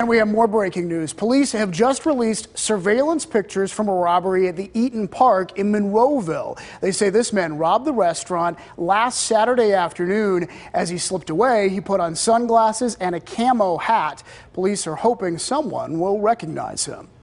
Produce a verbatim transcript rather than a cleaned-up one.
And we have more breaking news. Police have just released surveillance pictures from a robbery at the Eaton Park in Monroeville. They say this man robbed the restaurant last Saturday afternoon. As he slipped away, he put on sunglasses and a camo hat. Police are hoping someone will recognize him.